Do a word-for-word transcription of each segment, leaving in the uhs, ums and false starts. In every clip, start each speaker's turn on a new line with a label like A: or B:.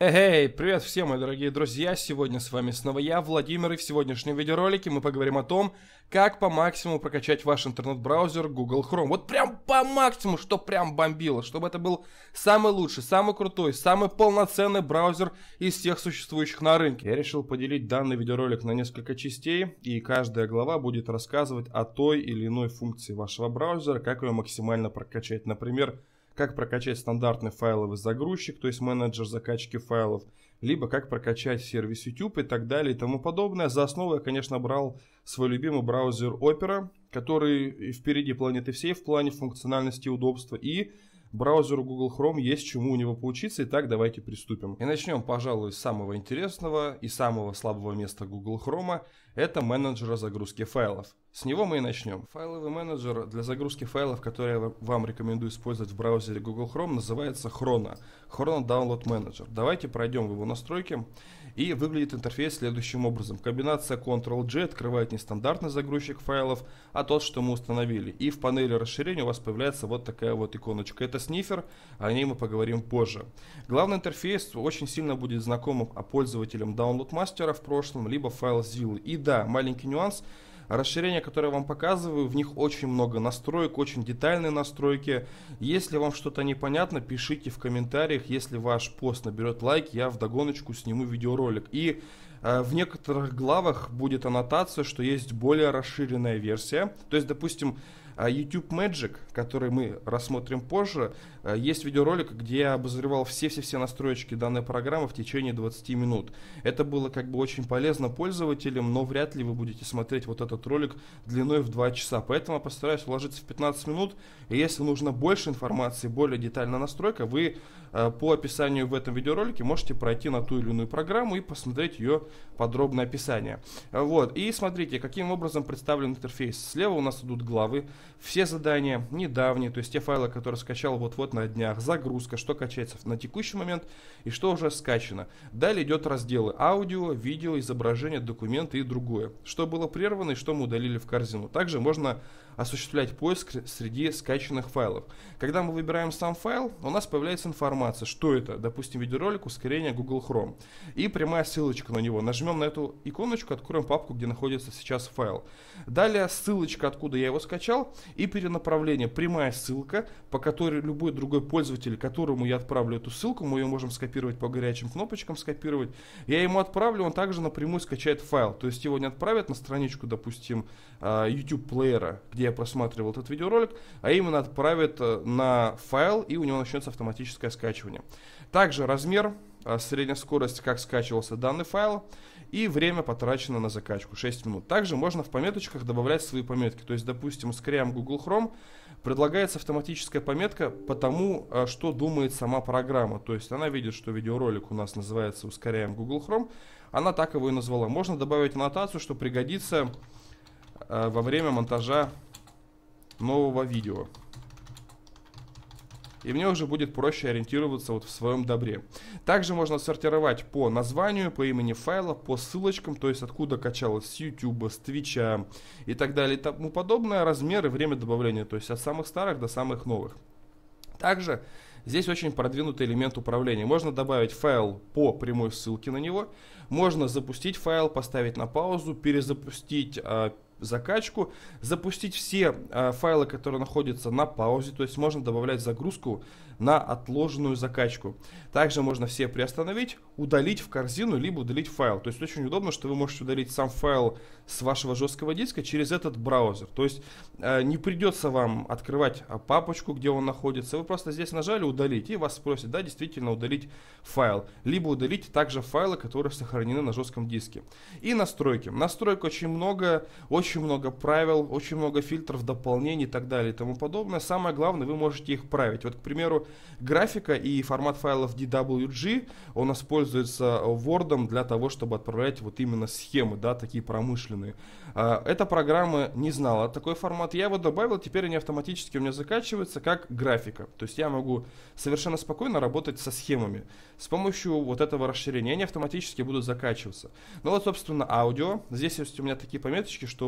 A: Эй, привет всем, мои дорогие друзья! Сегодня с вами снова я, Владимир, и в сегодняшнем видеоролике мы поговорим о том, как по максимуму прокачать ваш интернет-браузер Google Chrome. Вот прям по максимуму, что прям бомбило, чтобы это был самый лучший, самый крутой, самый полноценный браузер из всех существующих на рынке. Я решил поделить данный видеоролик на несколько частей, и каждая глава будет рассказывать о той или иной функции вашего браузера, как ее максимально прокачать. Например, как прокачать стандартный файловый загрузчик, то есть менеджер закачки файлов, либо как прокачать сервис YouTube и так далее и тому подобное. За основу я, конечно, брал свой любимый браузер Opera, который впереди планеты всей в плане функциональности и удобства, и браузеру Google Chrome есть чему у него поучиться. Итак, давайте приступим. И начнем, пожалуй, с самого интересного и самого слабого места Google Chrome. Это менеджер загрузки файлов. С него мы и начнем. Файловый менеджер для загрузки файлов, который я вам рекомендую использовать в браузере Google Chrome, называется Chrono. Chrono Download Manager. Давайте пройдем в его настройки. И выглядит интерфейс следующим образом. Комбинация контрол джей открывает не стандартный загрузчик файлов, а тот, что мы установили. И в панели расширения у вас появляется вот такая вот иконочка. Это снифер, о ней мы поговорим позже. Главный интерфейс очень сильно будет знаком пользователям Download Master в прошлом, либо FileZilla. И да, маленький нюанс. Расширения, которые я вам показываю, в них очень много настроек, очень детальные настройки. Если вам что-то непонятно, пишите в комментариях. Если ваш пост наберет лайк, я вдогоночку сниму видеоролик. И э, в некоторых главах будет аннотация, что есть более расширенная версия. То есть, допустим, YouTube Magic, который мы рассмотрим позже, есть видеоролик, где я обозревал все-все-все настроечки данной программы в течение двадцати минут. Это было как бы очень полезно пользователям, но вряд ли вы будете смотреть вот этот ролик длиной в два часа. Поэтому я постараюсь уложиться в пятнадцать минут. И если нужно больше информации, более детальная настройка, вы по описанию в этом видеоролике можете пройти на ту или иную программу и посмотреть ее подробное описание. Вот. И смотрите, каким образом представлен интерфейс. Слева у нас идут главы. Все задания недавние, то есть те файлы, которые скачал вот-вот на днях, загрузка, что качается на текущий момент и что уже скачано. Далее идет разделы аудио, видео, изображение, документы и другое. Что было прервано и что мы удалили в корзину. Также можно осуществлять поиск среди скачанных файлов. Когда мы выбираем сам файл, у нас появляется информация, что это, допустим, видеоролик ускорения Google Chrome. И прямая ссылочка на него. Нажмем на эту иконочку, откроем папку, где находится сейчас файл. Далее ссылочка, откуда я его скачал, и перенаправление. Прямая ссылка, по которой любой другой пользователь, которому я отправлю эту ссылку, мы ее можем скопировать по горячим кнопочкам, скопировать. Я ему отправлю, он также напрямую скачает файл. То есть его не отправят на страничку, допустим, YouTube плеера, где я просматривал этот видеоролик, а именно отправит на файл, и у него начнется автоматическое скачивание. Также размер, средняя скорость, как скачивался данный файл, и время потрачено на закачку шесть минут. Также можно в пометочках добавлять свои пометки. То есть, допустим, ускоряем Google Chrome, предлагается автоматическая пометка по тому, что думает сама программа. То есть она видит, что видеоролик у нас называется «Ускоряем Google Chrome», она так его и назвала. Можно добавить аннотацию, что пригодится во время монтажа нового видео. И мне уже будет проще ориентироваться вот в своем добре. Также можно сортировать по названию, по имени файла, по ссылочкам, то есть откуда качалось с YouTube, с Twitch и так далее и тому подобное, размер и время добавления, то есть от самых старых до самых новых. Также здесь очень продвинутый элемент управления. Можно добавить файл по прямой ссылке на него, можно запустить файл, поставить на паузу, перезапустить закачку, запустить все э, файлы, которые находятся на паузе, то есть можно добавлять загрузку на отложенную закачку. Также можно все приостановить, удалить в корзину, либо удалить файл. То есть очень удобно, что вы можете удалить сам файл с вашего жесткого диска через этот браузер. То есть э, не придется вам открывать папочку, где он находится. Вы просто здесь нажали удалить, и вас спросят, да, действительно удалить файл. Либо удалить также файлы, которые сохранены на жестком диске. И настройки. Настроек очень много, очень Очень много правил, очень много фильтров, дополнений и так далее и тому подобное. Самое главное, вы можете их править. Вот, к примеру, графика и формат файлов ди дабл ю джи, он используется Word для того, чтобы отправлять вот именно схемы, да, такие промышленные. Эта программа не знала такой формат. Я его добавил, теперь они автоматически у меня закачиваются как графика. То есть я могу совершенно спокойно работать со схемами. С помощью вот этого расширения они автоматически будут закачиваться. Ну вот, собственно, аудио. Здесь есть у меня такие пометочки, что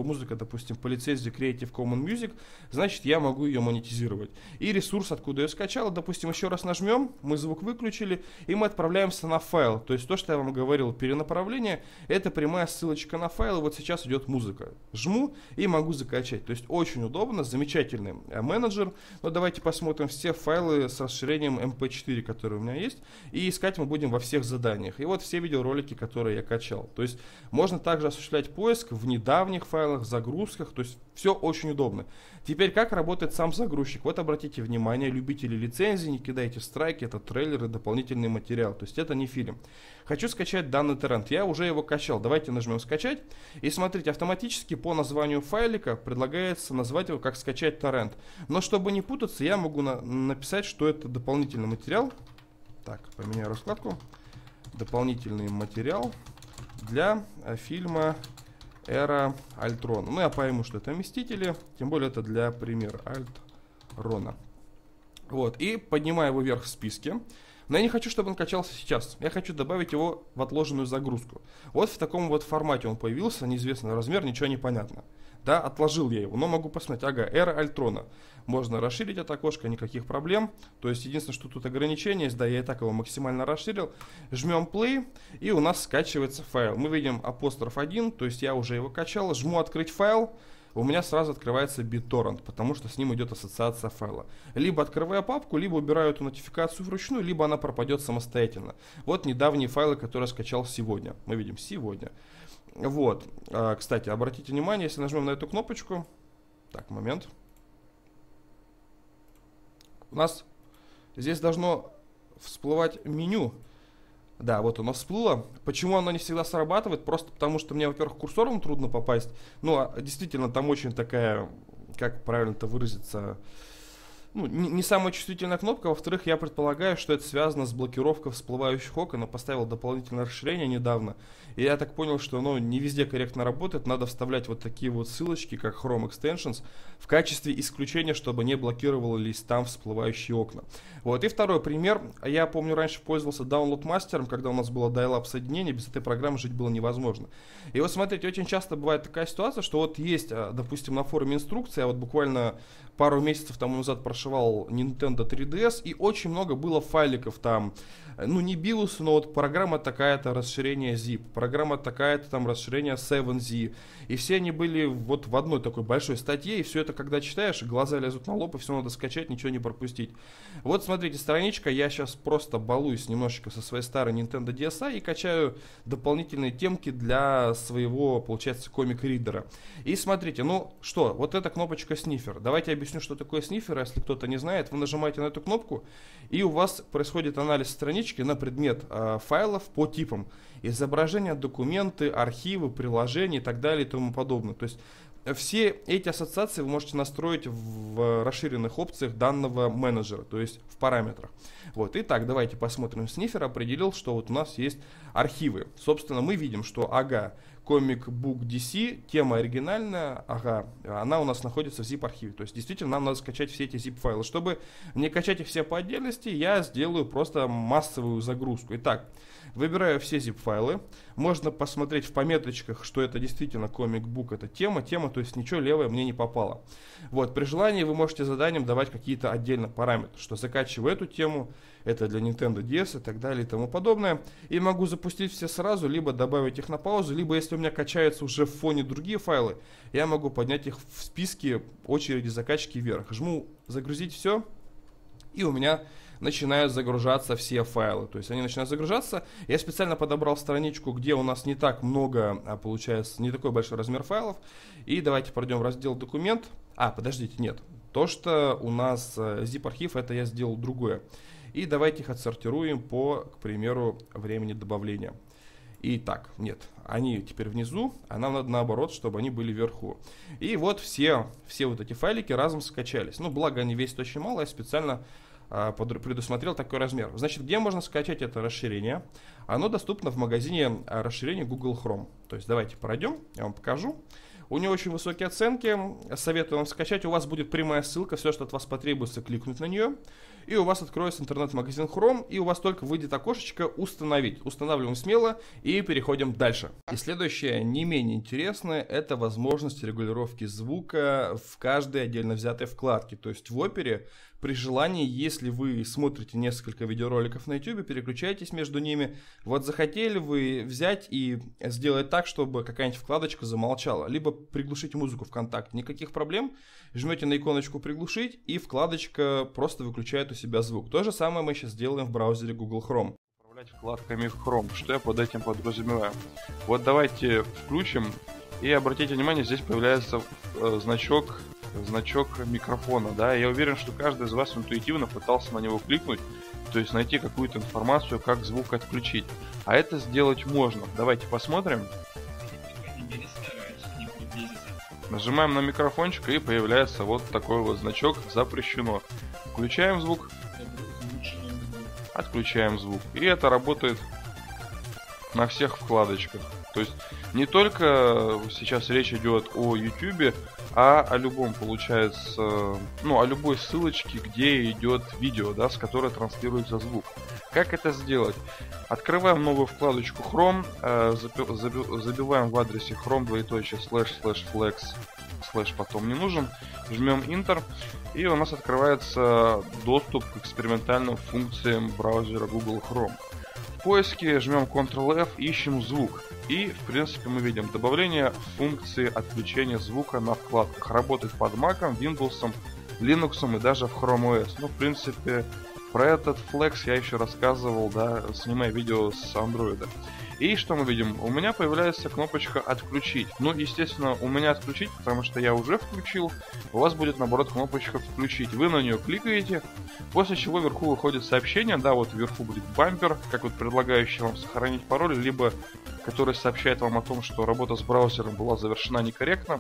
A: музыка, допустим, по лицензии Creative Commons Music, значит, я могу ее монетизировать. И ресурс, откуда я скачал, допустим, еще раз нажмем, мы звук выключили, и мы отправляемся на файл. То есть то, что я вам говорил, перенаправление, это прямая ссылочка на файл, и вот сейчас идет музыка. Жму и могу закачать. То есть очень удобно, замечательный менеджер. Но давайте посмотрим все файлы с расширением эм пэ четыре, которые у меня есть, и искать мы будем во всех заданиях. И вот все видеоролики, которые я качал. То есть можно также осуществлять поиск в недавних файлах, загрузках, то есть все очень удобно. Теперь как работает сам загрузчик? Вот обратите внимание, любители лицензии, не кидайте страйки, это трейлеры, дополнительный материал, то есть это не фильм. Хочу скачать данный торрент, я уже его качал, давайте нажмем скачать. И смотрите, автоматически по названию файлика предлагается назвать его как скачать торрент. Но чтобы не путаться, я могу на написать, что это дополнительный материал. Так, поменяю раскладку. Дополнительный материал для фильма Эра Альтрона. Ну, я пойму, что это Мстители, тем более это для примера Альтрона. Вот, и поднимаю его вверх в списке. Но я не хочу, чтобы он качался сейчас. Я хочу добавить его в отложенную загрузку. Вот в таком вот формате он появился, неизвестный размер, ничего не понятно. Да, отложил я его, но могу посмотреть. Ага, Эра Альтрона. Можно расширить это окошко, никаких проблем. То есть единственное, что тут ограничение есть, да, я и так его максимально расширил. Жмем play, и у нас скачивается файл. Мы видим апостроф один, то есть я уже его качал. Жму открыть файл. У меня сразу открывается BitTorrent, потому что с ним идет ассоциация файла. Либо открываю папку, либо убираю эту нотификацию вручную, либо она пропадет самостоятельно. Вот недавние файлы, которые я скачал сегодня. Мы видим сегодня. Вот. Кстати, обратите внимание, если нажмем на эту кнопочку. Так, момент. У нас здесь должно всплывать меню. Да, вот оно всплыло. Почему оно не всегда срабатывает? Просто потому, что мне, во-первых, курсором трудно попасть. Ну, а действительно, там очень такая, как правильно-то выразиться, ну, не, не самая чувствительная кнопка. Во-вторых, я предполагаю, что это связано с блокировкой всплывающих окон. Я поставил дополнительное расширение недавно. И я так понял, что оно не везде корректно работает. Надо вставлять вот такие вот ссылочки, как Chrome Extensions, в качестве исключения, чтобы не блокировались там всплывающие окна. Вот. И второй пример. Я помню, раньше пользовался Download Master, когда у нас было dial-up соединение. Без этой программы жить было невозможно. И вот смотрите, очень часто бывает такая ситуация, что вот есть, допустим, на форуме инструкция. Я вот буквально пару месяцев тому назад прошивал Nintendo три ди эс, и очень много было файликов там. Ну, не BIOS, но вот программа такая-то, расширение zip, программа такая-то, там, расширение севен зет. И все они были вот в одной такой большой статье, и все это, когда читаешь, глаза лезут на лоб, и все надо скачать, ничего не пропустить. Вот, смотрите, страничка, я сейчас просто балуюсь немножечко со своей старой Nintendo ди эс ай и качаю дополнительные темки для своего, получается, комик-ридера. И смотрите, ну что, вот эта кнопочка снифер. Давайте я объясню, что такое снифер, если кто-то не знает. Вы нажимаете на эту кнопку, и у вас происходит анализ странички на предмет э, файлов по типам. Изображения, документы, архивы, приложения и так далее и тому подобное. То есть все эти ассоциации вы можете настроить в расширенных опциях данного менеджера, то есть в параметрах. Вот. Итак, давайте посмотрим. Снифер определил, что вот у нас есть архивы. Собственно, мы видим, что ага, Comic Book ди си, тема оригинальная, ага, она у нас находится в zip-архиве. То есть, действительно, нам надо скачать все эти zip-файлы. Чтобы не качать их все по отдельности, я сделаю просто массовую загрузку. Итак, выбираю все zip-файлы. Можно посмотреть в пометочках, что это действительно Comic Book, это тема, тема, то есть ничего левое мне не попало. Вот, при желании вы можете заданиям давать какие-то отдельно параметры, что закачиваю эту тему, это для Nintendo ди эс и так далее и тому подобное. И могу запустить все сразу, либо добавить их на паузу, либо если у меня качаются уже в фоне другие файлы, я могу поднять их в списке очереди закачки вверх. Жму «Загрузить все», и у меня начинают загружаться все файлы. То есть они начинают загружаться. Я специально подобрал страничку, где у нас не так много, а получается не такой большой размер файлов. И давайте пройдем в раздел «Документ». А, подождите, нет. То, что у нас zip-архив, это я сделал другое. И давайте их отсортируем по, к примеру, времени добавления. Итак, нет, они теперь внизу, а нам надо наоборот, чтобы они были вверху. И вот все, все вот эти файлики разом скачались. Ну, благо они весят очень мало, я специально а, под, предусмотрел такой размер. Значит, где можно скачать это расширение? Оно доступно в магазине а, расширений Google Chrome. То есть давайте пройдем, я вам покажу. У него очень высокие оценки, советую вам скачать, у вас будет прямая ссылка, все, что от вас потребуется, кликнуть на нее. и у вас откроется интернет-магазин Chrome, и у вас только выйдет окошечко «Установить». Устанавливаем смело и переходим дальше. И следующее, не менее интересное, это возможность регулировки звука в каждой отдельно взятой вкладке. То есть в Опере при желании, если вы смотрите несколько видеороликов на YouTube, переключаетесь между ними. Вот захотели вы взять и сделать так, чтобы какая-нибудь вкладочка замолчала. Либо приглушить музыку в контакт. Никаких проблем. Жмете на иконочку «Приглушить», и вкладочка просто выключает у себя звук. То же самое мы сейчас сделаем в браузере Google Chrome.
B: Управлять вкладками в Chrome. Что я под этим подразумеваю? Вот давайте включим, и обратите внимание, здесь появляется э, значок... значок микрофона, да, я уверен, что каждый из вас интуитивно пытался на него кликнуть, то есть найти какую-то информацию, как звук отключить. А это сделать можно. Давайте посмотрим. Нажимаем на микрофончик, и появляется вот такой вот значок «Запрещено». Включаем звук, отключаем звук. И это работает на всех вкладочках. То есть не только сейчас речь идет о YouTube, а о любом, получается, ну, о любой ссылочке, где идет видео, да, с которой транслируется звук. Как это сделать? Открываем новую вкладочку Chrome, э, забиваем в адресе chrome двоеточие слэш слэш flex слэш потом не нужен, жмем Enter, и у нас открывается доступ к экспериментальным функциям браузера Google Chrome. В поиске жмем контрол эф, ищем звук. И, в принципе, мы видим добавление функции отключения звука на вкладках. Работает под Mac, Windows, Linux и даже в Chrome о эс. Ну, в принципе, про этот Flex я еще рассказывал, да, снимая видео с Android. И что мы видим? У меня появляется кнопочка «Отключить». Ну, естественно, у меня «Отключить», потому что я уже включил. У вас будет, наоборот, кнопочка «Включить». Вы на нее кликаете, после чего вверху выходит сообщение. Да, вот вверху будет бампер, как вот предлагающий вам сохранить пароль, либо который сообщает вам о том, что работа с браузером была завершена некорректно.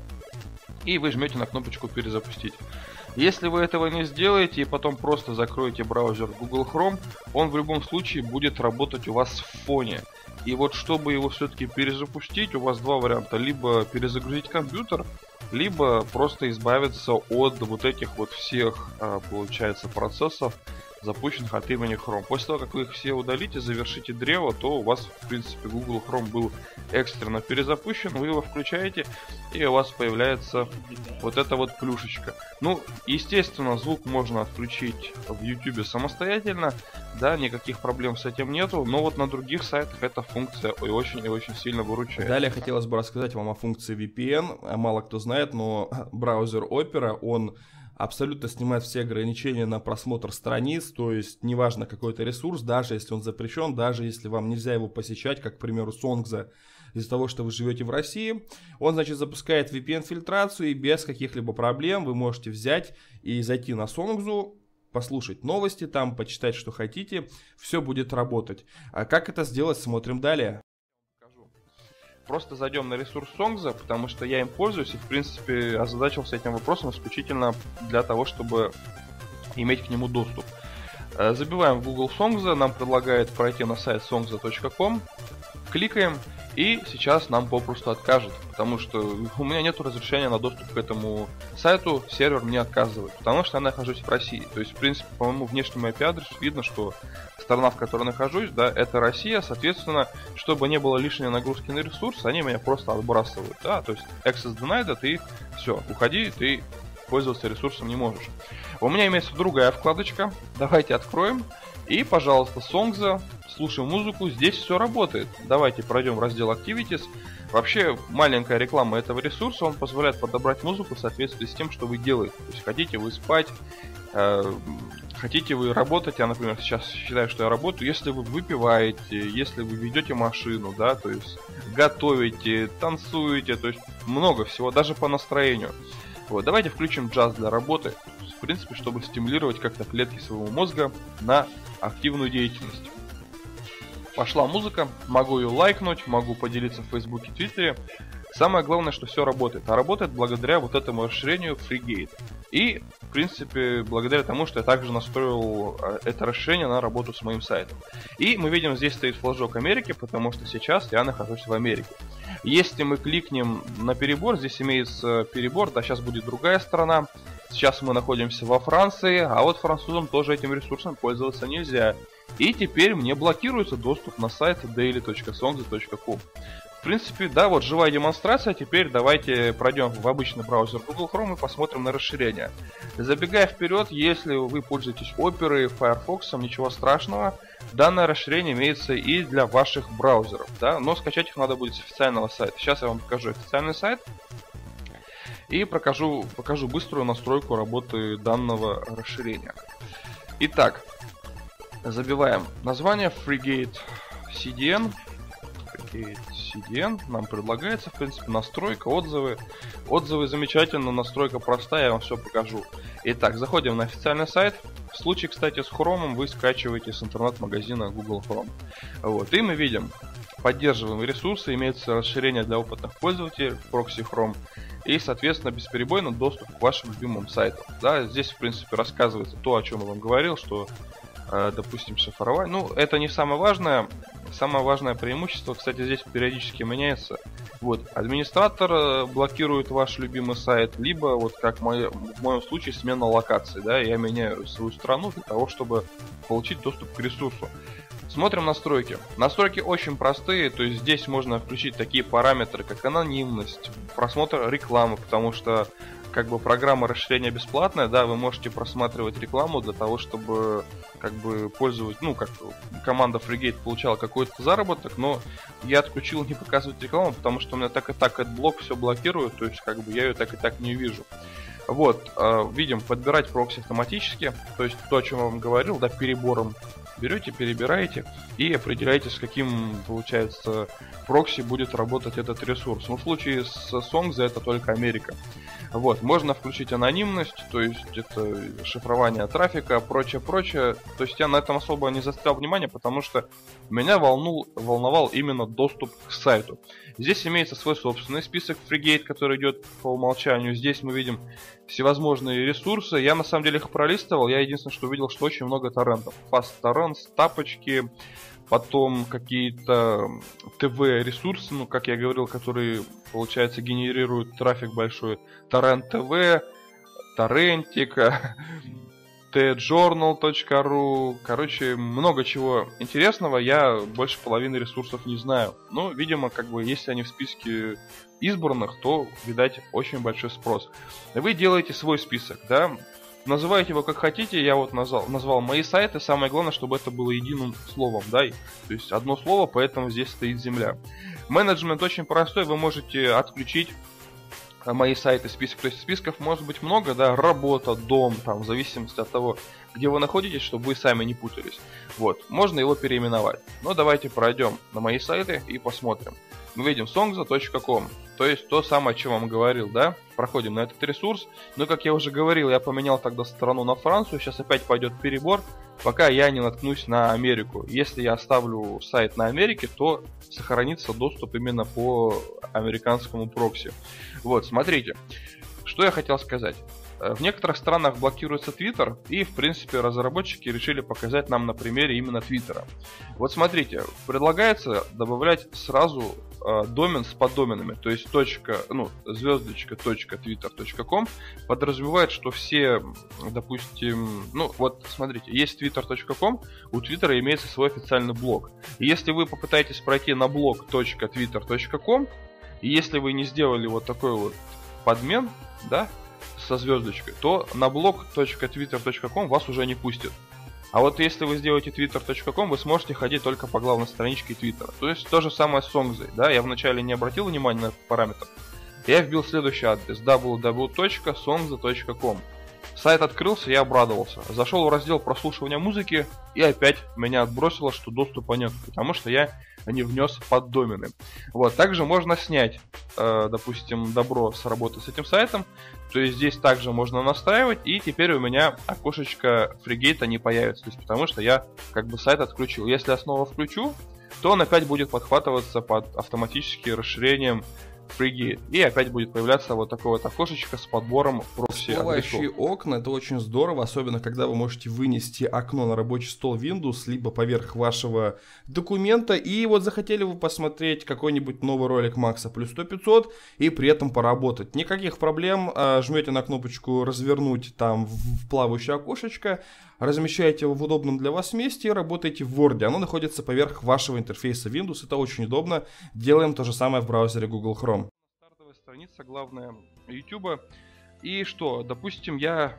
B: И вы жмете на кнопочку «Перезапустить». Если вы этого не сделаете и потом просто закроете браузер Google Chrome, он в любом случае будет работать у вас в фоне. И вот чтобы его все-таки перезапустить, у вас два варианта. Либо перезагрузить компьютер, либо просто избавиться от вот этих вот всех, получается, процессов, запущенных от имени Chrome. После того, как вы их все удалите, завершите древо, то у вас, в принципе, Google Chrome был экстренно перезапущен, вы его включаете, и у вас появляется вот эта вот плюшечка. Ну, естественно, звук можно отключить в YouTube самостоятельно, да, никаких проблем с этим нету, но вот на других сайтах эта функция и очень и очень сильно выручает.
A: Далее хотелось бы рассказать вам о функции ви пи эн. Мало кто знает, но браузер Opera, он абсолютно снимает все ограничения на просмотр страниц, то есть неважно какой-то ресурс, даже если он запрещен, даже если вам нельзя его посещать, как, к примеру, Songza, из-за того, что вы живете в России, он, значит, запускает ви пи эн-фильтрацию, и без каких-либо проблем вы можете взять и зайти на Songza, послушать новости там, почитать, что хотите, все будет работать. А как это сделать, смотрим далее.
B: Просто зайдем на ресурс Songza, потому что я им пользуюсь и, в принципе, озадачился этим вопросом исключительно для того, чтобы иметь к нему доступ. Забиваем в Google Songza, нам предлагает пройти на сайт songza точка ком, кликаем, и сейчас нам попросту откажет, потому что у меня нет разрешения на доступ к этому сайту, сервер мне отказывает, потому что я нахожусь в России. То есть, в принципе, по моему внешнему ай пи-адресу видно, что страна, в которой нахожусь, да, это Россия, соответственно, чтобы не было лишней нагрузки на ресурс, они меня просто отбрасывают, да, то есть access denied, и все, уходи, ты пользоваться ресурсом не можешь. У меня имеется другая вкладочка, давайте откроем, и, пожалуйста, Songza, слушаем музыку, здесь все работает. Давайте пройдем в раздел Activities. Вообще, маленькая реклама этого ресурса, он позволяет подобрать музыку в соответствии с тем, что вы делаете. То есть, хотите вы спать, э, хотите вы работать, я, например, сейчас считаю, что я работаю, если вы выпиваете, если вы ведете машину, да, то есть, готовите, танцуете, то есть, много всего, даже по настроению. Вот, давайте включим джаз для работы, в принципе, чтобы стимулировать как-то клетки своего мозга на активную деятельность. Пошла музыка, могу ее лайкнуть, могу поделиться в Фейсбуке, Твиттере. Самое главное, что все работает. А работает благодаря вот этому расширению FreeGate. И, в принципе, благодаря тому, что я также настроил это расширение на работу с моим сайтом. И мы видим, здесь стоит флажок Америки, потому что сейчас я нахожусь в Америке. Если мы кликнем на перебор, здесь имеется перебор, да, сейчас будет другая сторона. сейчас мы находимся во Франции, а вот французам тоже этим ресурсом пользоваться нельзя. И теперь мне блокируется доступ на сайт daily точка songs точка com. В принципе, да, вот живая демонстрация. Теперь давайте пройдем в обычный браузер Google Chrome и посмотрим на расширение. Забегая вперед, если вы пользуетесь Opera, Firefox, ничего страшного. Данное расширение имеется и для ваших браузеров, да, но скачать их надо будет с официального сайта. Сейчас я вам покажу официальный сайт и покажу, покажу быструю настройку работы данного расширения. Итак, забиваем название Frigate си ди эн. си ди эн нам предлагается, в принципе, настройка, отзывы. Отзывы замечательно, настройка простая, я вам все покажу. Итак, заходим на официальный сайт. В случае, кстати, с Chrome вы скачиваете с интернет-магазина Google Chrome. Вот, и мы видим, поддерживаем ресурсы, имеется расширение для опытных пользователей, прокси Chrome, и, соответственно, бесперебойно доступ к вашим любимым сайтам. Да, здесь, в принципе, рассказывается то, о чем я вам говорил, что, э, допустим, шифрование. Ну, это не самое важное. Самое важное преимущество, кстати, здесь периодически меняется. Вот, администратор блокирует ваш любимый сайт, либо, вот как в моем, в моем случае, смена локации. Да, я меняю свою страну для того, чтобы получить доступ к ресурсу. Смотрим настройки. Настройки очень простые, то есть здесь можно включить такие параметры, как анонимность, просмотр рекламы, потому что как бы программа расширения бесплатная, да, вы можете просматривать рекламу для того, чтобы как бы пользовать, ну, как команда Frigate получала какой-то заработок, но я отключил не показывать рекламу, потому что у меня так и так AdBlock все блокирует, то есть как бы я ее так и так не вижу. Вот, э, видим, подбирать прокси автоматически, то есть то, о чем я вам говорил, да, перебором. Берете, перебираете и определяете, с каким, получается, прокси будет работать этот ресурс. Ну, в случае с Songs это только Америка. Вот, можно включить анонимность, то есть это шифрование трафика, прочее, прочее. То есть я на этом особо не заострял внимание, потому что меня волнул, волновал именно доступ к сайту. Здесь имеется свой собственный список Frigate, который идет по умолчанию. Здесь мы видим всевозможные ресурсы. Я на самом деле их пролистывал. Я единственное, что увидел, что очень много торрентов. Fast Torrents, тапочки, потом какие-то ТВ-ресурсы, ну, как я говорил, которые, получается, генерируют трафик большой. Торрент ТВ, Торрентика, ти джорнал точка ру. Короче, много чего интересного. Я больше половины ресурсов не знаю. Но, видимо, как бы, если они в списке избранных, то, видать, очень большой спрос. Вы делаете свой список, да? Называйте его как хотите, я вот назвал, назвал мои сайты, самое главное, чтобы это было единым словом, да, то есть одно слово, поэтому здесь стоит земля. Менеджмент очень простой, вы можете отключить мои сайты, список, то есть списков может быть много, да, работа, дом, там, в зависимости от того, где вы находитесь, чтобы вы сами не путались. Вот, можно его переименовать. Но давайте пройдем на мои сайты и посмотрим. Мы видим songs точка com, то есть то самое, о чем я вам говорил, да? Проходим на этот ресурс. Но, как я уже говорил, я поменял тогда страну на Францию, сейчас опять пойдет перебор, пока я не наткнусь на Америку. Если я оставлю сайт на Америке, то сохранится доступ именно по американскому прокси. Вот, смотрите, что я хотел сказать. В некоторых странах блокируется Twitter, и, в принципе, разработчики решили показать нам на примере именно Твиттера. Вот смотрите, предлагается добавлять сразу э, домен с поддоменами, то есть точка, ну, звездочка, точка, twitter точка com подразумевает, что все, допустим, ну, вот, смотрите, есть twitter точка com, у Твиттера имеется свой официальный блог. И если вы попытаетесь пройти на блог точка twitter точка com, и если вы не сделали вот такой вот подмен, да, со звездочкой, то на блог точка twitter точка com вас уже не пустит. А вот если вы сделаете twitter точка com, вы сможете ходить только по главной страничке Твиттера. То есть то же самое с Songs, да, я вначале не обратил внимания на этот параметр. Я вбил следующий адрес дабл ю дабл ю дабл ю точка songs точка com. Сайт открылся, я обрадовался. Зашел в раздел прослушивания музыки, и опять меня отбросило, что доступа нет, потому что я не внес поддомены. Вот, также можно снять, э, допустим, добро с работы с этим сайтом. То есть здесь также можно настраивать, и теперь у меня окошечко Frigate не появится, то есть потому что я как бы сайт отключил. Если я снова включу, то он опять будет подхватываться под автоматическим расширением Frigate. И опять будет появляться вот такое вот окошечко с подбором прокси-адресов.
A: Окна — это очень здорово, особенно когда вы можете вынести окно на рабочий стол Windows, либо поверх вашего документа, и вот захотели вы посмотреть какой-нибудь новый ролик Макса плюс сто пятьсот и при этом поработать. Никаких проблем, жмете на кнопочку «Развернуть» там в плавающее окошечко, размещаете его в удобном для вас месте и работаете в Word. Оно находится поверх вашего интерфейса Windows, это очень удобно. Делаем то же самое в браузере Google Chrome.
B: Стартовая страница, главная, YouTube. И что, допустим, я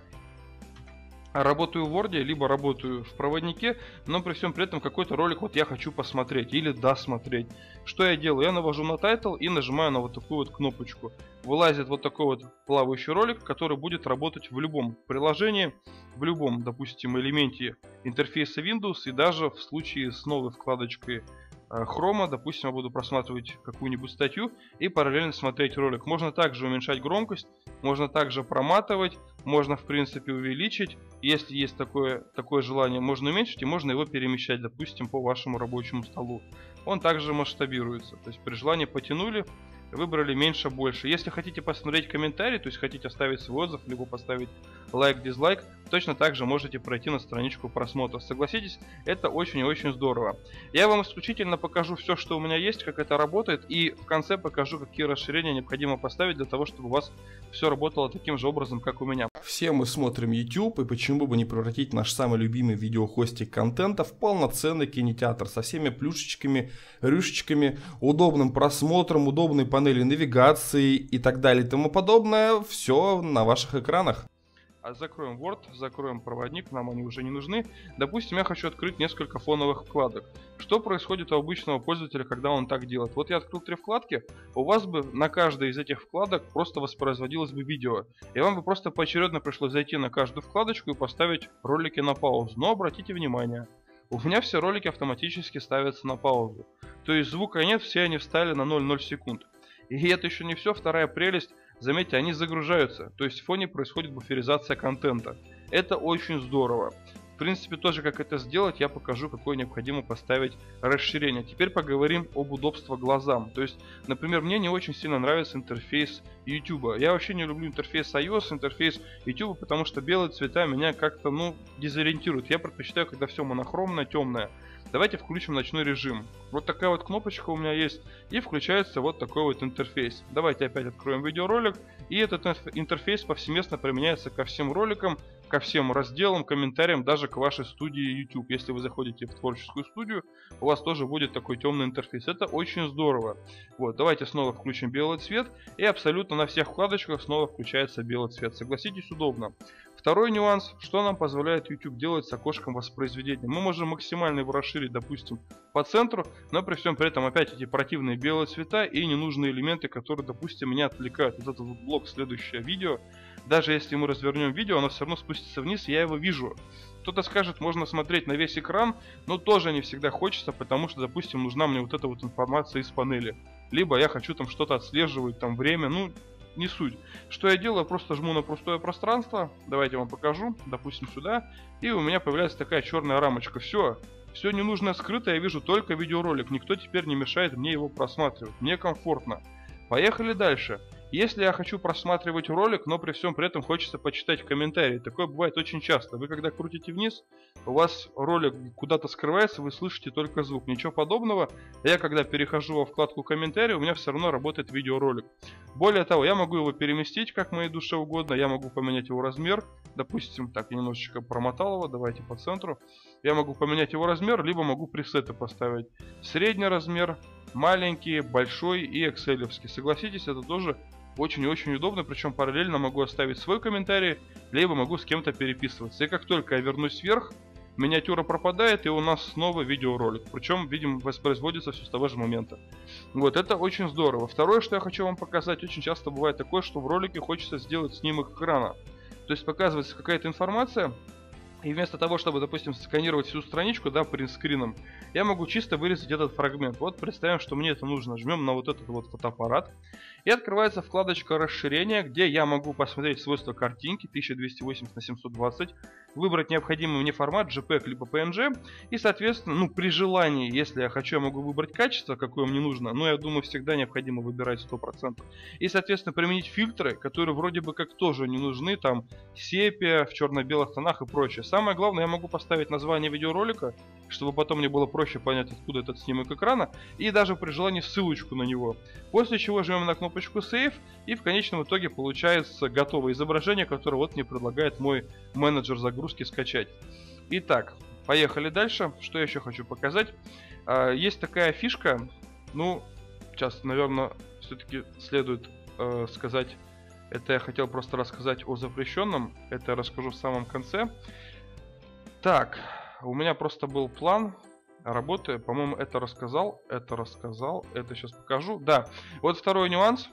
B: работаю в Word, либо работаю в проводнике, но при всем при этом какой-то ролик вот я хочу посмотреть или досмотреть. Что я делаю? Я навожу на title и нажимаю на вот такую вот кнопочку. Вылазит вот такой вот плавающий ролик, который будет работать в любом приложении, в любом, допустим, элементе интерфейса Windows, и даже в случае с новой вкладочкой Chrome, допустим, я буду просматривать какую-нибудь статью и параллельно смотреть ролик. Можно также уменьшать громкость, можно также проматывать, можно в принципе увеличить. Если есть такое, такое желание, можно уменьшить и можно его перемещать, допустим, по вашему рабочему столу. Он также масштабируется, то есть при желании потянули, выбрали меньше, больше. Если хотите посмотреть комментарий, то есть хотите оставить свой отзыв, либо поставить лайк, дизлайк, точно так же можете пройти на страничку просмотра. Согласитесь, это очень и очень здорово. Я вам исключительно покажу все, что у меня есть, как это работает, и в конце покажу, какие расширения необходимо поставить для того, чтобы у вас все работало таким же образом, как у меня.
A: Все мы смотрим YouTube, и почему бы не превратить наш самый любимый видеохостинг контента в полноценный кинотеатр со всеми плюшечками, рюшечками, удобным просмотром, удобной панели навигации и так далее и тому подобное. Все на ваших экранах.
B: Закроем Word, закроем проводник, нам они уже не нужны. Допустим, я хочу открыть несколько фоновых вкладок. Что происходит у обычного пользователя, когда он так делает? Вот я открыл три вкладки, у вас бы на каждой из этих вкладок просто воспроизводилось бы видео. И вам бы просто поочередно пришлось зайти на каждую вкладочку и поставить ролики на паузу. Но обратите внимание, у меня все ролики автоматически ставятся на паузу. То есть звука нет, все они встали на ноль целых ноль секунд. И это еще не все, вторая прелесть. Заметьте, они загружаются, то есть в фоне происходит буферизация контента. Это очень здорово. В принципе, тоже как это сделать, я покажу, какое необходимо поставить расширение. Теперь поговорим об удобстве глазам. То есть, например, мне не очень сильно нравится интерфейс YouTube. Я вообще не люблю интерфейс iOS, интерфейс YouTube, потому что белые цвета меня как-то, ну, дезориентируют. Я предпочитаю, когда все монохромное, темное. Давайте включим ночной режим. Вот такая вот кнопочка у меня есть, и включается вот такой вот интерфейс. Давайте опять откроем видеоролик, и этот интерфейс повсеместно применяется ко всем роликам, ко всем разделам, комментариям, даже к вашей студии YouTube. Если вы заходите в творческую студию, у вас тоже будет такой темный интерфейс. Это очень здорово. Вот, давайте снова включим белый цвет, и абсолютно на всех вкладочках снова включается белый цвет. Согласитесь, удобно. Второй нюанс, что нам позволяет YouTube делать с окошком воспроизведения. Мы можем максимально его расширить, допустим, по центру, но при всем при этом опять эти противные белые цвета и ненужные элементы, которые, допустим, меня отвлекают. Вот этот вот блок следующее видео. Даже если мы развернем видео, оно все равно спустится вниз, я его вижу. Кто-то скажет, можно смотреть на весь экран, но тоже не всегда хочется, потому что, допустим, нужна мне вот эта вот информация из панели. Либо я хочу там что-то отслеживать, там время, ну, не суть. Что я делаю, просто жму на пустое пространство, давайте я вам покажу, допустим, сюда, и у меня появляется такая черная рамочка. Все, все ненужное скрыто, я вижу только видеоролик, никто теперь не мешает мне его просматривать, мне комфортно. Поехали дальше. Если я хочу просматривать ролик, но при всем при этом хочется почитать комментарии, такое бывает очень часто. Вы когда крутите вниз, у вас ролик куда-то скрывается, вы слышите только звук. Ничего подобного. Я когда перехожу во вкладку комментарии, у меня все равно работает видеоролик. Более того, я могу его переместить как моей душе угодно, я могу поменять его размер. Допустим, так, я немножечко промотал его, давайте по центру. Я могу поменять его размер, либо могу пресеты поставить. Средний размер, маленький, большой и экселевский. Согласитесь, это тоже очень и очень удобно, причем параллельно могу оставить свой комментарий, либо могу с кем-то переписываться. И как только я вернусь вверх, миниатюра пропадает, и у нас снова видеоролик. Причем, видимо, воспроизводится все с того же момента. Вот, это очень здорово. Второе, что я хочу вам показать, очень часто бывает такое, что в ролике хочется сделать снимок экрана. То есть показывается какая-то информация, И вместо того, чтобы, допустим, сканировать всю страничку, да, принтскрином, я могу чисто вырезать этот фрагмент. Вот представим, что мне это нужно. Жмем на вот этот вот фотоаппарат. И открывается вкладочка расширения, где я могу посмотреть свойства картинки тысяча двести восемьдесят на семьсот двадцать, выбрать необходимый мне формат JPEG либо пи эн джи. И, соответственно, ну, при желании, если я хочу, я могу выбрать качество, какое мне нужно. Но я думаю, всегда необходимо выбирать сто процентов. И, соответственно, применить фильтры, которые вроде бы как тоже не нужны. Там сепия в черно-белых тонах и прочее. Самое главное, я могу поставить название видеоролика, чтобы потом мне было проще понять, откуда этот снимок экрана, и даже при желании ссылочку на него. После чего жмем на кнопочку Save, и в конечном итоге получается готовое изображение, которое вот мне предлагает мой менеджер загрузки скачать. Итак, поехали дальше. Что я еще хочу показать? Есть такая фишка, ну, сейчас, наверное, все-таки следует э, сказать, это я хотел просто рассказать о запрещенном, это я расскажу в самом конце. Так, у меня просто был план работы, по-моему, это рассказал, это рассказал, это сейчас покажу. Да, вот второй нюанс.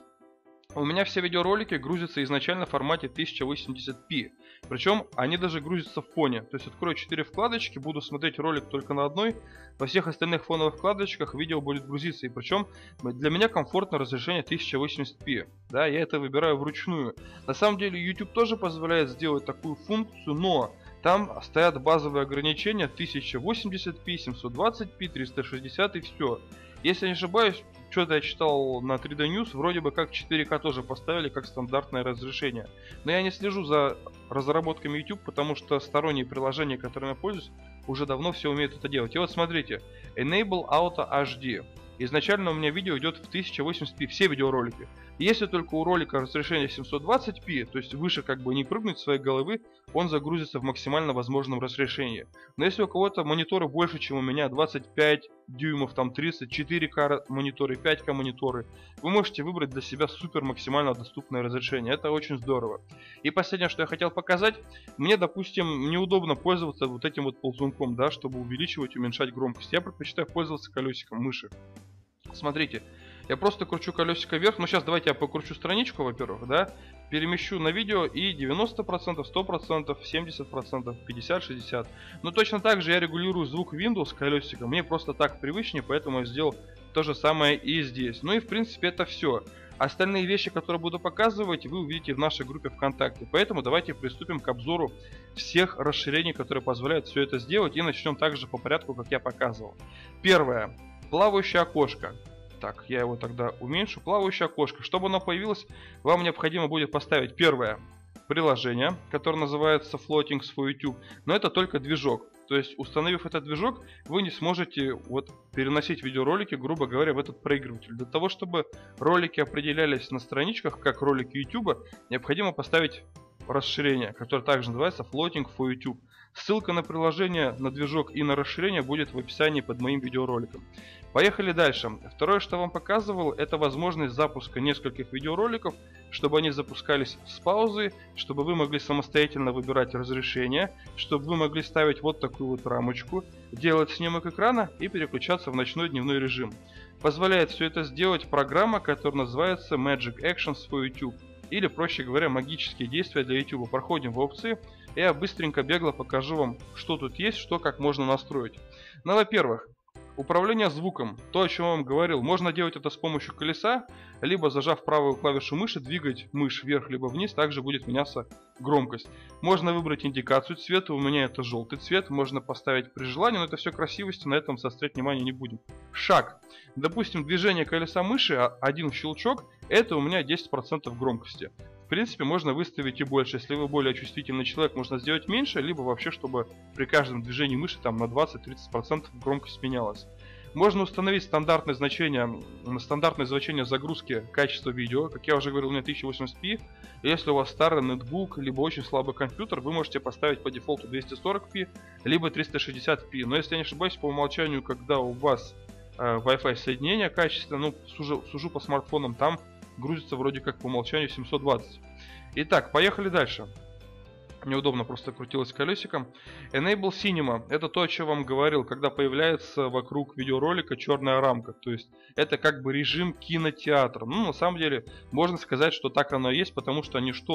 B: У меня все видеоролики грузятся изначально в формате тысяча восемьдесят пи. Причем они даже грузятся в фоне. То есть открою четыре вкладочки, буду смотреть ролик только на одной. Во всех остальных фоновых вкладочках видео будет грузиться. И причем для меня комфортно разрешение тысяча восемьдесят пи. Да, я это выбираю вручную. На самом деле YouTube тоже позволяет сделать такую функцию, но там стоят базовые ограничения тысяча восемьдесят пи, семьсот двадцать пи, триста шестьдесят и все. Если не ошибаюсь, что-то я читал на три дэ News, вроде бы как четыре ка тоже поставили как стандартное разрешение. Но я не слежу за разработками YouTube, потому что сторонние приложения, которыми я пользуюсь, уже давно все умеют это делать. И вот смотрите, Enable Auto эйч ди. Изначально у меня видео идет в тысяча восемьдесят пи, все видеоролики. Если только у ролика разрешение семьсот двадцать пи, то есть выше как бы не прыгнуть своей головы, он загрузится в максимально возможном разрешении. Но если у кого-то мониторы больше, чем у меня, двадцать пять дюймов, там тридцать, четыре ка мониторы, пять ка мониторы, вы можете выбрать для себя супер максимально доступное разрешение. Это очень здорово. И последнее, что я хотел показать, мне, допустим, неудобно пользоваться вот этим вот ползунком, да, чтобы увеличивать, уменьшать громкость. Я предпочитаю пользоваться колесиком мыши. Смотрите, я просто кручу колесико вверх. Ну, сейчас давайте я покручу страничку, во-первых, да. Перемещу на видео и девяносто процентов, сто процентов, семьдесят процентов, пятьдесят, шестьдесят. Но точно так же я регулирую звук Windows колесиком. Мне просто так привычнее, поэтому я сделал то же самое и здесь. Ну и в принципе это все. Остальные вещи, которые буду показывать, вы увидите в нашей группе ВКонтакте. Поэтому давайте приступим к обзору всех расширений, которые позволяют все это сделать. И начнем также по порядку, как я показывал. Первое. Плавающее окошко. Так, я его тогда уменьшу. Плавающее окошко. Чтобы оно появилось, вам необходимо будет поставить первое приложение, которое называется Floatings for YouTube. Но это только движок. То есть, установив этот движок, вы не сможете вот переносить видеоролики, грубо говоря, в этот проигрыватель. Для того, чтобы ролики определялись на страничках, как ролики YouTube, необходимо поставить расширение, которое также называется Floating for YouTube. Ссылка на приложение, на движок и на расширение будет в описании под моим видеороликом. Поехали дальше. Второе, что я вам показывал, это возможность запуска нескольких видеороликов, чтобы они запускались с паузы, чтобы вы могли самостоятельно выбирать разрешение, чтобы вы могли ставить вот такую вот рамочку, делать снимок экрана и переключаться в ночной дневной режим. Позволяет все это сделать программа, которая называется Magic Actions for YouTube. Или, проще говоря, магические действия для YouTube. Проходим в опции. Я быстренько бегло покажу вам, что тут есть, что как можно настроить. Ну, во-первых, управление звуком. То, о чем я вам говорил, можно делать это с помощью колеса, либо зажав правую клавишу мыши, двигать мышь вверх либо вниз, также будет меняться громкость. Можно выбрать индикацию цвета, у меня это желтый цвет, можно поставить при желании, но это все красивости, на этом заострять внимание не будем. Шаг. Допустим, движение колеса мыши, один щелчок, это у меня десять процентов громкости. В принципе, можно выставить и больше. Если вы более чувствительный человек, можно сделать меньше, либо вообще, чтобы при каждом движении мыши там на двадцать-тридцать процентов громкость менялась. Можно установить стандартное значение, стандартное значение загрузки качества видео. Как я уже говорил, у меня тысяча восемьдесят пи. Если у вас старый ноутбук, либо очень слабый компьютер, вы можете поставить по дефолту двести сорок пи, либо триста шестьдесят пи. Но если я не ошибаюсь, по умолчанию, когда у вас э, Wi-Fi соединение качественное, ну, сужу, сужу по смартфонам, там грузится вроде как по умолчанию семьсот двадцать. Итак, поехали дальше. Неудобно просто крутилось колесиком. Enable Cinema. Это то, о чем я вам говорил, когда появляется вокруг видеоролика черная рамка. То есть это как бы режим кинотеатра. Ну, на самом деле, можно сказать, что так оно и есть, потому что они что?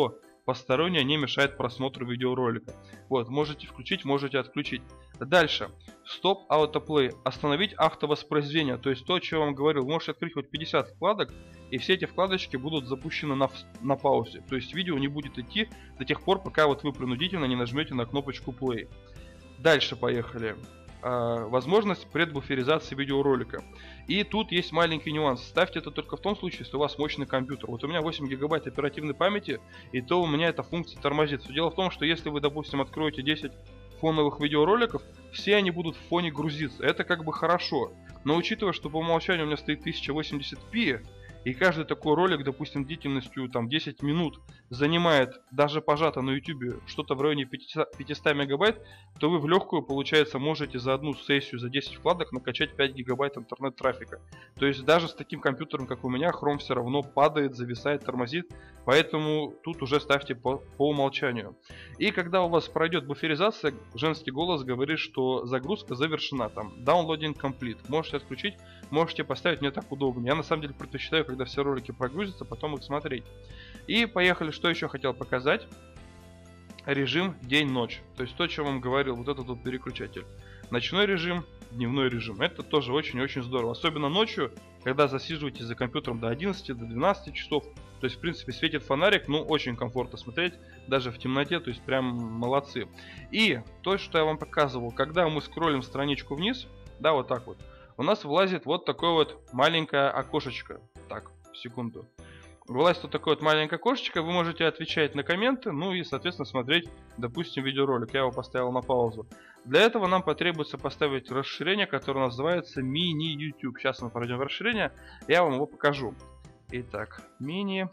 B: постороннее не мешает просмотру видеоролика. Вот, можете включить, можете отключить. Дальше. Стоп Autoplay. Остановить автовоспроизведение. То есть то, что я вам говорил. Вы можете открыть хоть пятьдесят вкладок, и все эти вкладочки будут запущены на, на паузе. То есть видео не будет идти до тех пор, пока вот вы принудительно не нажмете на кнопочку Play. Дальше поехали. А, возможность предбуферизации видеоролика. И тут есть маленький нюанс. Ставьте это только в том случае, если у вас мощный компьютер. Вот у меня восемь гигабайт оперативной памяти, и то у меня эта функция тормозит. Все дело в том, что если вы, допустим, откроете десять фоновых видеороликов, все они будут в фоне грузиться. Это как бы хорошо. Но учитывая, что по умолчанию у меня стоит тысяча восемьдесят пи, и каждый такой ролик, допустим, длительностью там десять минут занимает даже пожато на YouTube что-то в районе пятьсот мегабайт, то вы в легкую, получается, можете за одну сессию, за десять вкладок накачать пять гигабайт интернет-трафика. То есть даже с таким компьютером, как у меня, Chrome все равно падает, зависает, тормозит. Поэтому тут уже ставьте по, по умолчанию. И когда у вас пройдет буферизация, женский голос говорит, что загрузка завершена. Там downloading complete. Можете отключить, можете поставить, мне так удобнее. Я на самом деле предпочитаю, когда все ролики прогрузятся, потом их смотреть. И поехали, что еще хотел показать. Режим день-ночь. То есть то, что я вам говорил, вот этот вот переключатель. Ночной режим, дневной режим. Это тоже очень-очень здорово. Особенно ночью, когда засиживаетесь за компьютером до одиннадцати, до двенадцати часов. То есть, в принципе, светит фонарик, ну, очень комфортно смотреть, даже в темноте, то есть, прям молодцы. И то, что я вам показывал, когда мы скроллим страничку вниз, да, вот так вот, у нас вылазит вот такое вот маленькое окошечко. Так, секунду. Вылазит вот такое вот маленькое окошечко, вы можете отвечать на комменты, ну и, соответственно, смотреть, допустим, видеоролик. Я его поставил на паузу. Для этого нам потребуется поставить расширение, которое называется мини-YouTube. Сейчас мы пройдем в расширение, я вам его покажу. Итак, мини,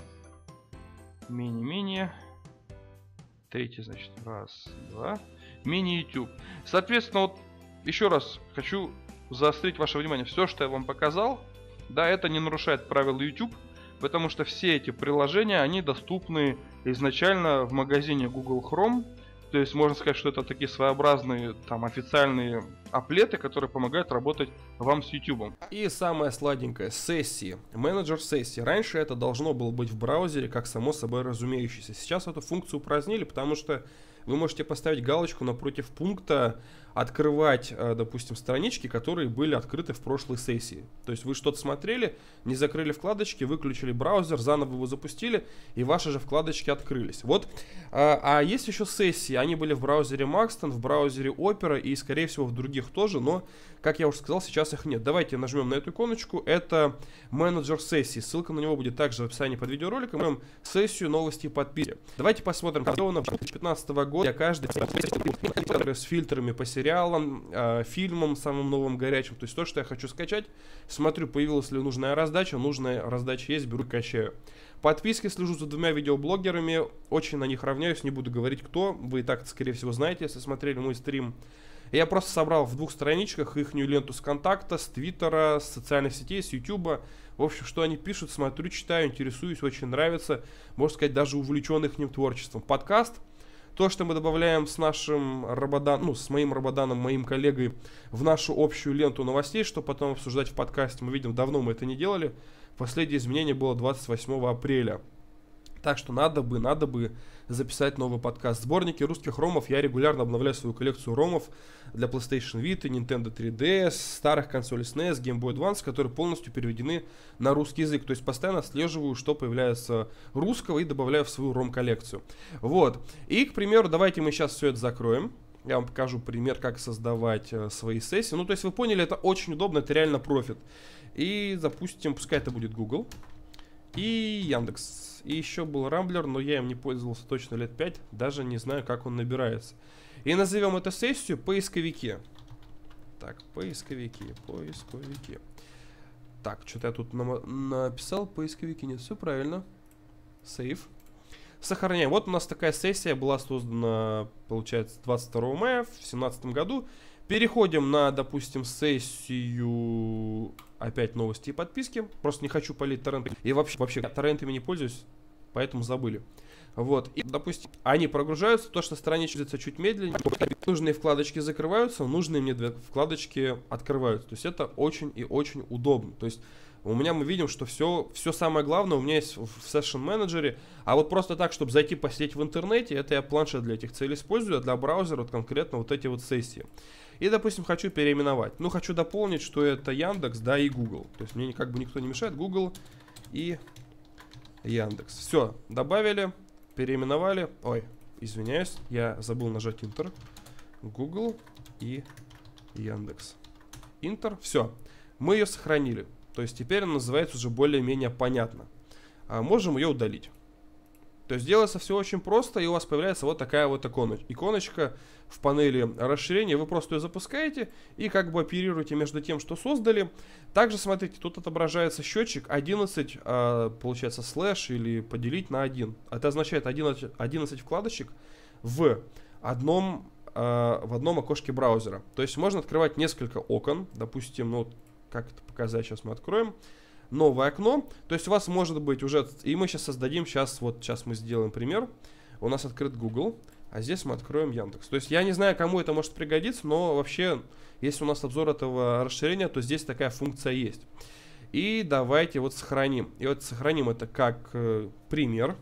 B: мини-мини, третий, значит, раз, два, мини-YouTube. Соответственно, вот еще раз хочу заострить ваше внимание. Все, что я вам показал, да, это не нарушает правила YouTube, потому что все эти приложения, они доступны изначально в магазине Google Chrome. То есть можно сказать, что это такие своеобразные там официальные аплеты, которые помогают работать вам с YouTube.
A: И самое сладенькое, сессии. Менеджер сессии. Раньше это должно было быть в браузере, как само собой разумеющееся. Сейчас эту функцию упразднили, потому что вы можете поставить галочку напротив пункта «Открывать», допустим, странички, которые были открыты в прошлой сессии. То есть вы что-то смотрели, не закрыли вкладочки, выключили браузер, заново его запустили, и ваши же вкладочки открылись. Вот. А, а есть еще сессии. Они были в браузере Maxton, в браузере Opera и, скорее всего, в других тоже, но, как я уже сказал, сейчас их нет. Давайте нажмем на эту иконочку. Это менеджер сессии. Ссылка на него будет также в описании под видеороликом. Мы сессию новости и подписки. Давайте посмотрим, как сделано в две тысячи пятнадцатого года. Я каждый с фильтрами по сериалам, э, фильмам самым новым горячим. То есть то, что я хочу скачать. Смотрю, появилась ли нужная раздача. Нужная раздача есть, беру, качаю. Подписки, слежу за двумя видеоблогерами. Очень на них равняюсь, не буду говорить кто. Вы и так, скорее всего, знаете, если смотрели мой стрим. Я просто собрал в двух страничках ихнюю ленту с контакта, с Твиттера, с социальных сетей, с Ютуба. В общем, что они пишут, смотрю, читаю, интересуюсь, очень нравится. Можно сказать, даже увлечен их творчеством. Подкаст. То, что мы добавляем с нашим Рабаданом, ну, с моим Рабаданом, моим коллегой, в нашу общую ленту новостей, что потом обсуждать в подкасте. Мы видим, давно мы это не делали. Последнее изменение было двадцать восьмого апреля. Так что надо бы, надо бы записать новый подкаст. Сборники русских ромов. Я регулярно обновляю свою коллекцию ромов для PlayStation Vita, Nintendo три ди эс, старых консолей эс эн эс, Game Boy Advance, которые полностью переведены на русский язык. То есть постоянно отслеживаю, что появляется русского, и добавляю в свою ром-коллекцию. Вот. И, к примеру, давайте мы сейчас все это закроем. Я вам покажу пример, как создавать э, свои сессии. Ну, то есть вы поняли, это очень удобно, это реально профит. И запустим, пускай это будет Google и Яндекс. И еще был Рамблер, но я им не пользовался точно лет пять, даже не знаю, как он набирается. И назовем эту сессию поисковики. Так, поисковики, поисковики. Так, что-то я тут на написал, поисковики, нет, все правильно. Сейв. Сохраняем. Вот у нас такая сессия была создана, получается, двадцать второго мая в две тысячи семнадцатом году. Переходим на, допустим, сессию, опять новости и подписки. Просто не хочу палить торренты. И вообще, вообще торрентами не пользуюсь, поэтому забыли. Вот. И, допустим, они прогружаются, то, что страничка движется чуть медленнее. Нужные вкладочки закрываются, нужные мне две вкладочки открываются. То есть это очень и очень удобно. То есть у меня мы видим, что все, все самое главное у меня есть в Session Manager. А вот просто так, чтобы зайти посидеть в интернете, это я планшет для этих целей использую, а для браузера вот конкретно вот эти вот сессии. И, допустим, хочу переименовать. Ну, хочу дополнить, что это Яндекс, да, и Google. То есть мне как бы никто не мешает. Google и Яндекс. Все, добавили, переименовали. Ой, извиняюсь, я забыл нажать Enter. Google и Яндекс. Enter, все. Мы ее сохранили. То есть теперь она называется уже более-менее понятно. А можем ее удалить. То есть делается все очень просто, и у вас появляется вот такая вот иконочка в панели расширения. Вы просто ее запускаете и как бы оперируете между тем, что создали. Также, смотрите, тут отображается счетчик одиннадцать, получается, слэш или поделить на один. Это означает одиннадцать, одиннадцать вкладочек в одном, в одном окошке браузера. То есть можно открывать несколько окон. Допустим, ну, как это показать, сейчас мы откроем. Новое окно, то есть у вас может быть уже, и мы сейчас создадим, сейчас вот сейчас мы сделаем пример, у нас открыт Google, а здесь мы откроем Яндекс. То есть я не знаю, кому это может пригодиться, но вообще, если у нас обзор этого расширения, то здесь такая функция есть. И давайте вот сохраним, и вот сохраним это как э, пример,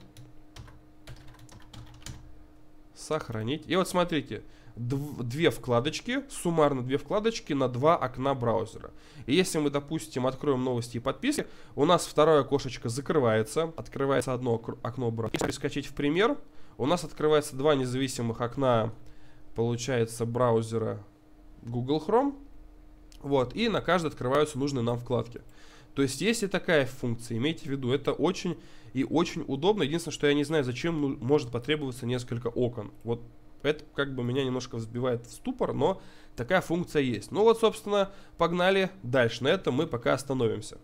A: сохранить, и вот смотрите, две вкладочки, суммарно две вкладочки на два окна браузера. И если мы, допустим, откроем новости и подписки, у нас второе окошечко закрывается, открывается одно окно браузера. Если перескочить в пример, у нас открывается два независимых окна, получается, браузера Google Chrome. Вот, и на каждой открываются нужные нам вкладки. То есть есть и такая функция, имейте в виду, это очень и очень удобно. Единственное, что я не знаю, зачем может потребоваться несколько окон. Вот это как бы меня немножко взбивает в ступор, но такая функция есть. Ну вот, собственно, погнали дальше. На этом мы пока остановимся.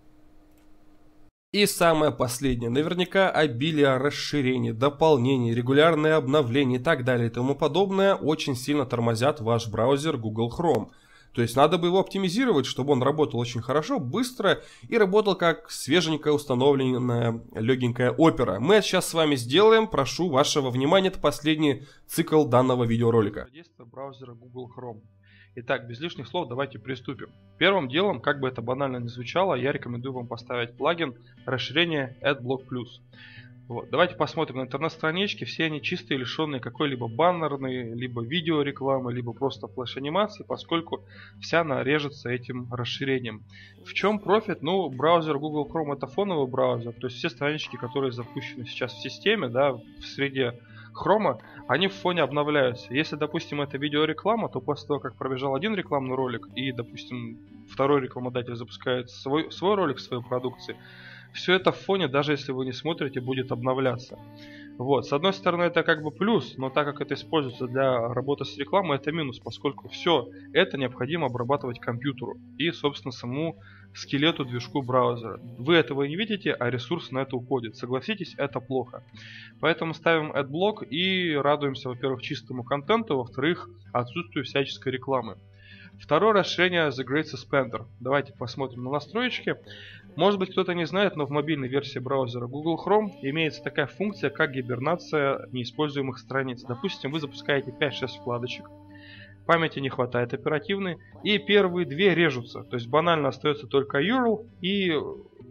A: И самое последнее. Наверняка обилие расширений, дополнений, регулярные обновления и так далее и тому подобное очень сильно тормозят ваш браузер Google Chrome. То есть надо бы его оптимизировать, чтобы он работал очень хорошо, быстро и работал как свеженькая установленная легенькая опера. Мы это сейчас с вами сделаем. Прошу вашего внимания. Это последний цикл данного видеоролика.
B: Действие браузера Google Chrome. Итак, без лишних слов давайте приступим. Первым делом, как бы это банально ни звучало, я рекомендую вам поставить плагин расширение AdBlock Plus. Вот. Давайте посмотрим на интернет-странички. Все они чистые, лишенные какой-либо баннерной, либо видеорекламы, либо просто флеш-анимации, поскольку вся она режется этим расширением. В чем профит? Ну, браузер Google Chrome это фоновый браузер, то есть все странички, которые запущены сейчас в системе, да, в среде Chrome, они в фоне обновляются. Если, допустим, это видеореклама, то после того, как пробежал один рекламный ролик и, допустим, второй рекламодатель запускает свой, свой ролик своей продукции, все это в фоне, даже если вы не смотрите, будет обновляться. Вот. С одной стороны, это как бы плюс, но так как это используется для работы с рекламой, это минус, поскольку все это необходимо обрабатывать компьютеру и, собственно, самому скелету движку браузера. Вы этого не видите, а ресурс на это уходит. Согласитесь, это плохо. Поэтому ставим AdBlock и радуемся, во-первых, чистому контенту, во-вторых, отсутствию всяческой рекламы. Второе расширение The Great Suspender. Давайте посмотрим на настройки. Может быть, кто-то не знает, но в мобильной версии браузера Google Chrome имеется такая функция, как гибернация неиспользуемых страниц. Допустим, вы запускаете пять-шесть вкладочек, памяти не хватает оперативной, и первые две режутся. То есть банально остается только ю ар эл и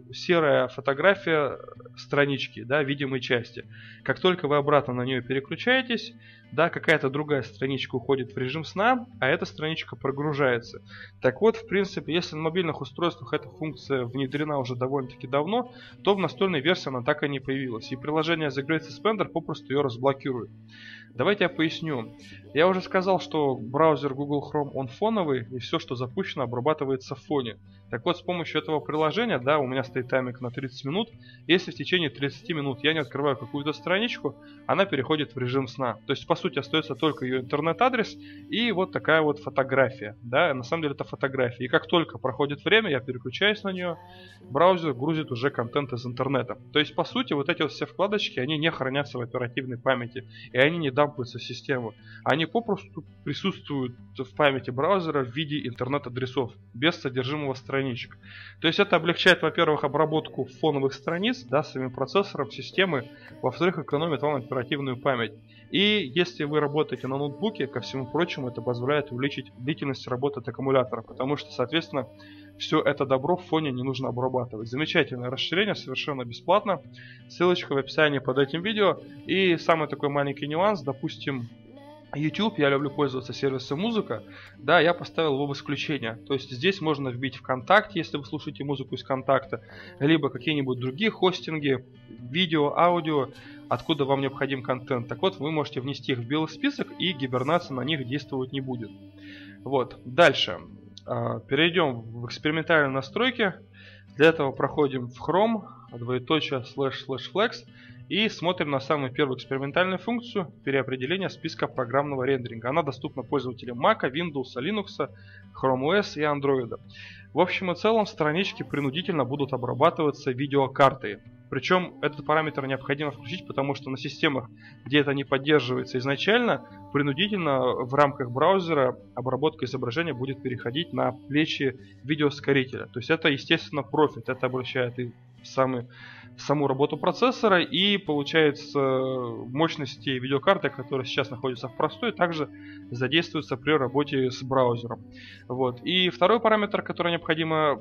B: серая фотография странички, да, видимой части. Как только вы обратно на нее переключаетесь, да, какая-то другая страничка уходит в режим сна, а эта страничка прогружается. Так вот, в принципе, если на мобильных устройствах эта функция внедрена уже довольно-таки давно, то в настольной версии она так и не появилась. И приложение The Great Suspender попросту ее разблокирует. Давайте я поясню. Я уже сказал, что браузер Google Chrome он фоновый, и все, что запущено, обрабатывается в фоне. Так вот, с помощью этого приложения, да, у меня стоит тайминг на тридцать минут. Если в течение тридцати минут я не открываю какую-то страничку, она переходит в режим сна. То есть, по сути, остается только ее интернет-адрес и вот такая вот фотография. Да, на самом деле это фотография. И как только проходит время, я переключаюсь на нее, браузер грузит уже контент из интернета. То есть, по сути, вот эти вот все вкладочки, они не хранятся в оперативной памяти. И они не дампаются в систему. Они попросту присутствуют в памяти браузера в виде интернет-адресов, без содержимого страничек. То есть это облегчает, во-первых, обработку фоновых страниц, да, своим процессором системы, во-вторых, экономит вам оперативную память. И если вы работаете на ноутбуке, ко всему прочему, это позволяет увеличить длительность работы от аккумулятора, потому что, соответственно, все это добро в фоне не нужно обрабатывать. Замечательное расширение, совершенно бесплатно. Ссылочка в описании под этим видео. И самый такой маленький нюанс, допустим, YouTube, я люблю пользоваться сервисом музыка, да, я поставил его в исключение. То есть здесь можно вбить ВКонтакте, если вы слушаете музыку из ВКонтакта, либо какие-нибудь другие хостинги, видео, аудио, откуда вам необходим контент. Так вот, вы можете внести их в белый список, и гибернация на них действовать не будет. Вот, дальше. Перейдем в экспериментальные настройки. Для этого проходим в Chrome, двоеточие, слэш, слэш, flex, и смотрим на самую первую экспериментальную функцию переопределения списка программного рендеринга. Она доступна пользователям Mac, Windows, Linux, Chrome о эс и Android. В общем и целом странички принудительно будут обрабатываться видеокартой. Причем этот параметр необходимо включить, потому что на системах, где это не поддерживается изначально, принудительно в рамках браузера обработка изображения будет переходить на плечи видеоускорителя. То есть это, естественно, профит. Это обращает и в самый саму работу процессора, и получается мощности видеокарты, которая сейчас находится в простой, также задействуются при работе с браузером. Вот. И второй параметр, который необходимо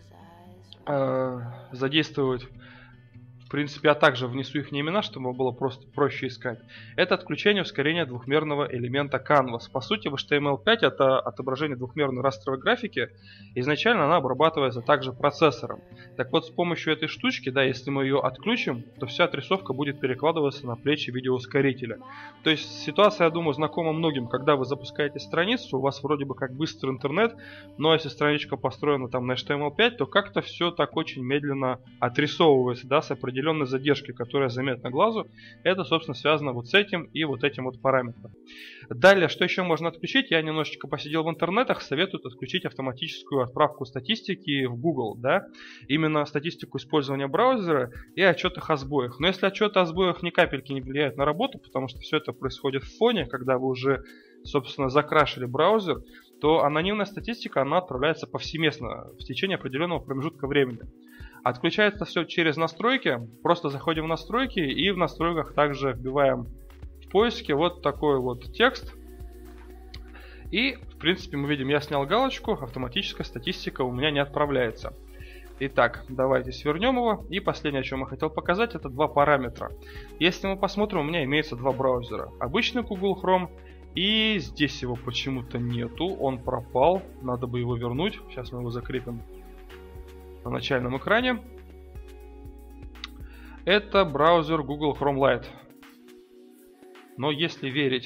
B: э, задействовать, в принципе, я также внесу их имена, чтобы было просто проще искать. Это отключение ускорения двухмерного элемента Canvas. По сути, в эйч ти эм эл пять это отображение двухмерной растровой графики. Изначально она обрабатывается также процессором. Так вот, с помощью этой штучки, да, если мы ее отключим, то вся отрисовка будет перекладываться на плечи видеоускорителя. То есть ситуация, я думаю, знакома многим, когда вы запускаете страницу, у вас вроде бы как быстрый интернет, но если страничка построена там на эйч ти эм эл пять, то как-то все так очень медленно отрисовывается, да, с определенной задержкой, которая заметна глазу. Это, собственно, связано вот с этим и вот этим вот параметром. Далее, что еще можно отключить? Я немножечко посидел в интернетах, советуют отключить автоматическую отправку статистики в Google, да, именно статистику использования браузера и отчетах о сбоях. Но если отчеты о сбоях ни капельки не влияют на работу, потому что все это происходит в фоне, когда вы уже, собственно, закрашили браузер, то анонимная статистика, она отправляется повсеместно в течение определенного промежутка времени. Отключается все через настройки. Просто заходим в настройки и в настройках также вбиваем в поиске вот такой вот текст. И, в принципе, мы видим, я снял галочку, автоматическая статистика у меня не отправляется. Итак, давайте свернем его. И последнее, о чем я хотел показать, это два параметра. Если мы посмотрим, у меня имеется два браузера. Обычный Google Chrome, и здесь его почему-то нету, он пропал, надо бы его вернуть. Сейчас мы его закрепим на начальном экране. Это браузер Google Chrome Lite. Но если верить,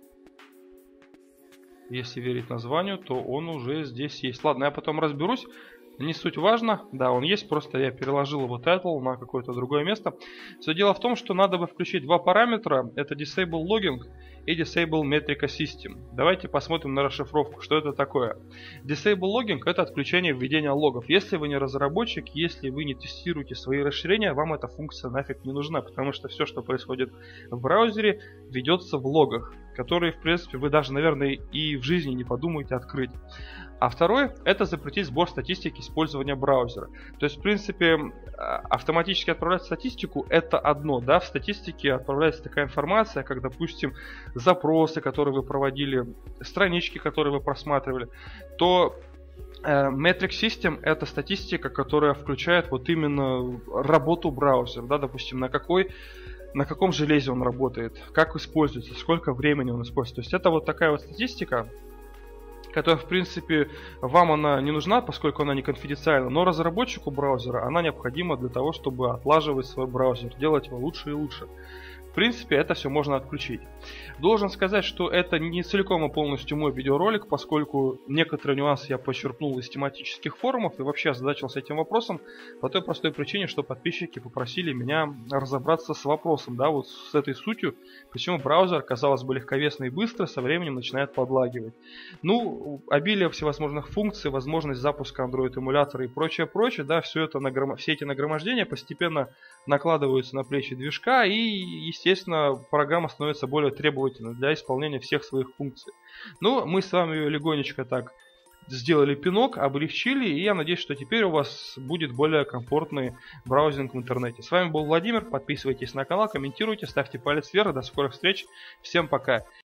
B: если верить названию, то он уже здесь есть. Ладно, я потом разберусь. Не суть важно. Да, он есть, просто я переложил его title на какое-то другое место. Все дело в том, что надо бы включить два параметра. Это Disable Logging и Disable Metric System. Давайте посмотрим на расшифровку, что это такое. Disable Logging — это отключение введения логов. Если вы не разработчик, если вы не тестируете свои расширения, вам эта функция нафиг не нужна, потому что все, что происходит в браузере, ведется в логах, которые, в принципе, вы даже, наверное, и в жизни не подумаете открыть. А второй — это запретить сбор статистики использования браузера. То есть, в принципе, автоматически отправлять статистику — это одно, да, в статистике отправляется такая информация, как, допустим, запросы, которые вы проводили, странички, которые вы просматривали, то э, Metric System — это статистика, которая включает вот именно работу браузера, да, допустим, на какой на каком железе он работает, как используется, сколько времени он использует. То есть это вот такая вот статистика, которая, в принципе, вам она не нужна, поскольку она не конфиденциальна, но разработчику браузера она необходима для того, чтобы отлаживать свой браузер, делать его лучше и лучше. В принципе, это все можно отключить. Должен сказать, что это не целиком и полностью мой видеоролик, поскольку некоторые нюансы я почерпнул из тематических форумов и вообще озадачился этим вопросом по той простой причине, что подписчики попросили меня разобраться с вопросом, да, вот с этой сутью, почему браузер, казалось бы, легковесно и быстро со временем начинает подлагивать. Ну, обилие всевозможных функций, возможность запуска Android эмулятора и прочее, прочее, да, все это нагром... все эти нагромождения постепенно накладываются на плечи движка, и, естественно, программа становится более требовательной для исполнения всех своих функций. Ну, мы с вами ее легонечко так сделали пинок, облегчили, и я надеюсь, что теперь у вас будет более комфортный браузинг в интернете. С вами был Владимир, подписывайтесь на канал, комментируйте, ставьте палец вверх, до скорых встреч, всем пока.